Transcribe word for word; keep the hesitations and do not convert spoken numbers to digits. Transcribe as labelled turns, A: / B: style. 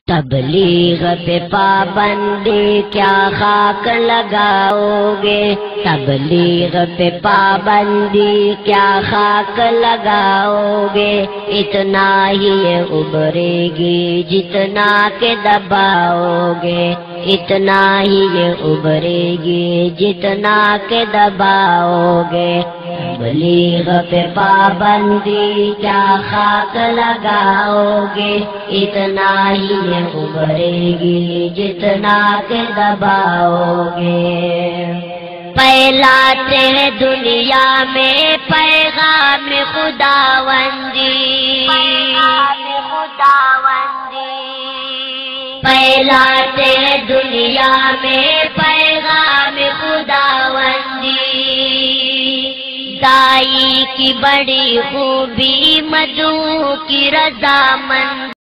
A: तबलीग पे पाबंदी क्या खाक लगाओगे, तबलीग पे पाबंदी क्या खाक लगाओगे। इतना ही ये उभरेगी जितना के दबाओगे, इतना ही ये उभरेगी जितना के दबाओगे। तबलीग पे पाबंदी क्या खाक लगाओगे, इतना ही ये उभरेगी जितना के दबाओगे। फैलाते हैं दुनिया में पैगाम खुदावंदी, फैलाते हैं दुनिया में पैगाम खुदावंदी। दाई की बड़ी खूबी मधु की रज़ामंदी।